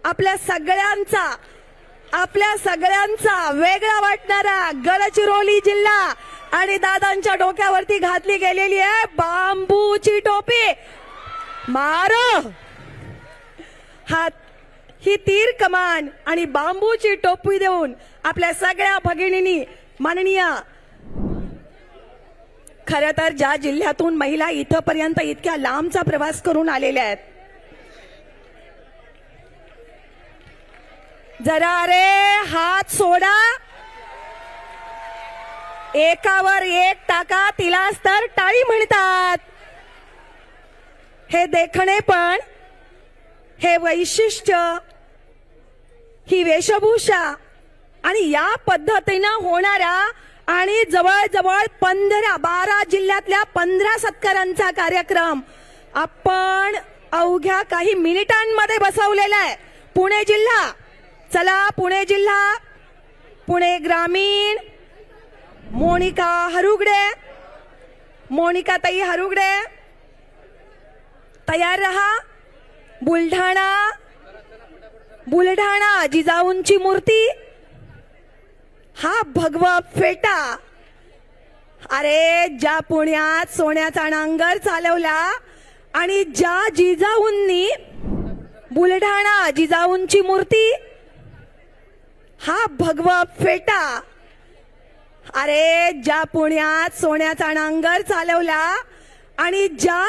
आपल्या सगळ्यांचा वेगळा वाटणारा गडचिरोली जिल्हा आणि दादांच्या डोक्यावरती घातली गेलेली आहे बांबूची टोपी. मारो हात ही तीर कमान आणि बांबूची टोपी देऊन आपल्या सगळ्या भगिनींनी माननीय खरं तर ज्या जिल्ह्यातून महिला इथपर्यंत इतक्या लांबचा प्रवास करून आलेल्या आहेत, जरा रे हात सोडा, एकावर एक टाका, तिलाच तर टाळी म्हणतात. हे देखणेपण, हे वैशिष्ट्य, ही वेशभूषा आणि या पद्धतीनं होणारा आणि जवळजवळ 12 जिल्ह्यातल्या 15 सत्कारांचा कार्यक्रम आपण अवघ्या काही मिनिटांमध्ये बसवलेला आहे. पुणे जिल्हा, चला पुणे जिल्हा, पुणे ग्रामीण, मोनिकाताई हरुगडे तयार रहा. बुलढाणा जिजाऊंची मूर्ती, हा भगवा फेटा. अरे ज्या पुण्यात सोन्याचा नांगर चालवला आणि ज्या जिजाऊंनी, बुलढाणा जिजाऊंची मूर्ती, हा भगवा फेटा. अरे ज्या पुण्यात सोन्याचा नांगर चालवला आणि ज्या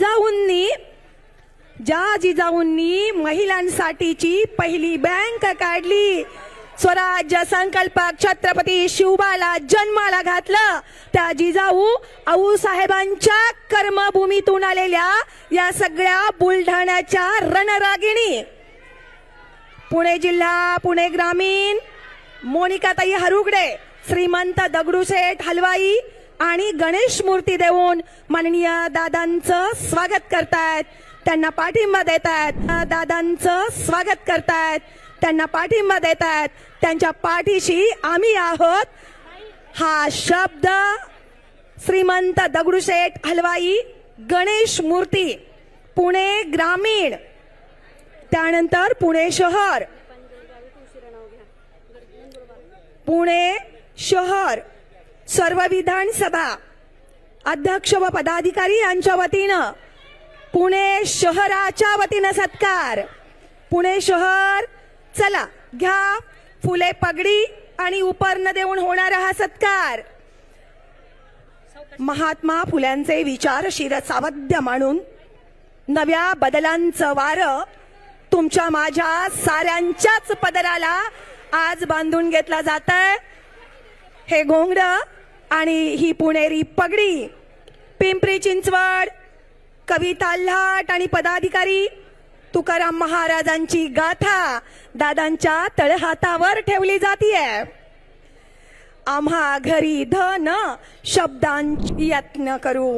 जिजाऊंनी महिलांसाठीची पहिली बँक काढली, स्वराज्य संकल्पक छत्रपती शिवबाला जन्माला घातलं, त्या जिजाऊ आऊसाहेबांच्या कर्मभूमीतून आलेल्या या सगळ्या बुलढाण्याच्या रणरागिणी. पुणे जिल्हा, पुणे ग्रामीण, मोनिकाताई हरुगडे, श्रीमंत दगडूशेठ हलवाई आणि गणेश मूर्ती देऊन माननीय दादांचं स्वागत करतायत, त्यांना पाठिंबा देतायत. दादांचं स्वागत करतायत, त्यांना पाठिंबा देतायत, त्यांच्या पाठीशी आम्ही आहोत. हा शब्द श्रीमंत दगडूशेठ हलवाई, गणेश मूर्ती, पुणे ग्रामीण, त्यानंतर पुणे शहर, पुणे शहर सर्व विधानसभा अध्यक्ष व पदाधिकारी यांच्या वतीनं, पुणे शहराच्या वतीनं सत्कार. पुणे शहर, चला घ्या फुले पगडी आणि उपर्ण देऊन होणारा हा सत्कार. महात्मा फुल्यांचे विचार शिरसावध्य मानून नव्या बदलांचं वारं तुमच्या माझ्या साऱ्यांच्याच पदराला आज बांधून घेतला जात आहे. हे घोंगड आणि ही पुणेरी पगडी पिंपरी चिंचवड कविता लाट आणि पदाधिकारी तुकाराम महाराजांची गाथा दादांच्या तळहातावर ठेवली जातीये. आम्हा घरी धन शब्दांची यत्न करू.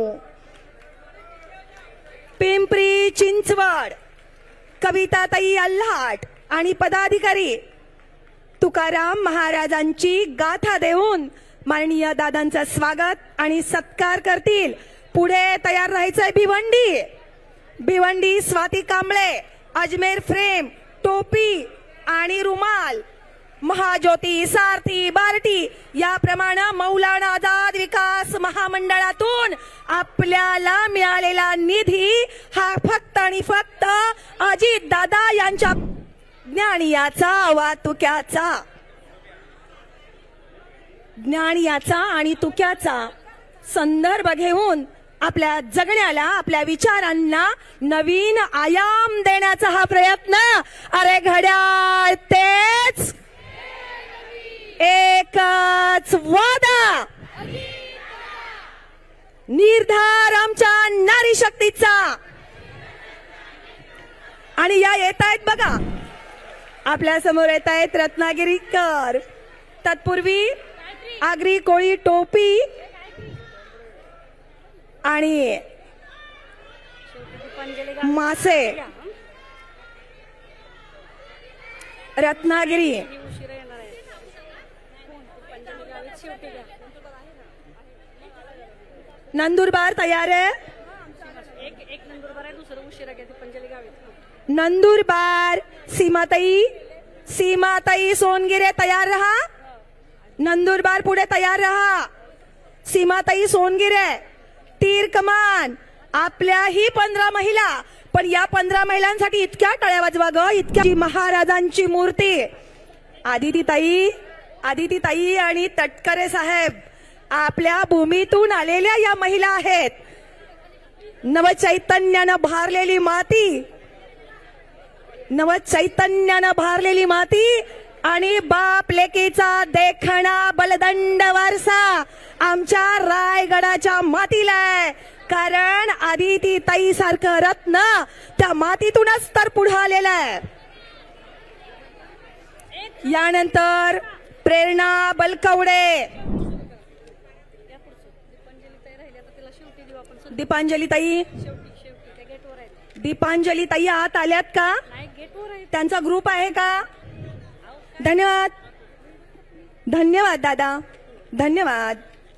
पिंपरी चिंचवड कविताताई अल्हाट आणि पदाधिकारी तुकाराम महाराजांची गाथा देऊन माननीय दादांचं स्वागत आणि सत्कार करतील. पुढे तयार राहायचंय भिवंडी स्वाती कांबळे, अजमेर फ्रेम, टोपी आणि रुमाल, महाज्योती, सारथी, बार्टी याप्रमाणे मौलाना आझाद विकास महामंडळातून आपल्याला मिळालेला निधी हा फक्त आणि फक्त अजित दादा यांच्या ज्ञानियाचा आणि तुक्याचा संदर्भ घेऊन आपल्या जगण्याला, आपल्या विचारांना नवीन आयाम देण्याचा हा प्रयत्न. अरे घड्याळ तेच, एकच वादा, निर्धार आमच्या नारी शक्तीचा. आणि या येत आहेत बघा, आपल्या समोर येत आहेत रत्नागिरीकर. तत्पूर्वी आगरी कोळी टोपी आणि मासे रत्नागिरी. नंदुरबार तयार आहे. नंदुरबार सीमाताई सोनगिरे तयार रहा. नंदुरबार पुढे तयार रहा. सीमाताई सोनगिरे, तीर कमान. आपल्याही 15 महिला, पण या 15 महिलांसाठी इतक्या टाळ्या वाजवा ग. इतक्या महाराजांची मूर्ती. आदितीताई आणि तटकरे साहेब आपल्या भूमीतून आलेल्या या महिला आहेत. नवचैतन्यानं भारलेली माती आणि बाप लेकीचा देखणा बलदंड वारसा आमच्या रायगडाच्या मातीला आहे. कारण आदितीताई सारखं रत्न त्या मातीतूनच तर पुढे आलेलं आहे. यानंतर प्रेरणा बलकवडे. दीपांजलीताई आत आल्यात का? त्यांचा ग्रुप आहे का? धन्यवाद दादा, धन्यवाद.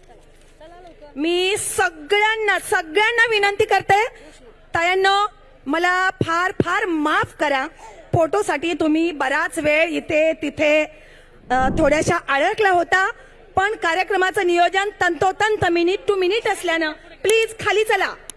मी सगळ्यांना विनंती करते, तायांनो मला फार माफ करा. फोटोसाठी तुम्ही बराच वेळ इथे तिथे थोड्याशा अडकला होता, पण कार्यक्रमाचं नियोजन तंतोतंत मिनिट टू मिनिट असल्यानं प्लीज खाली चला.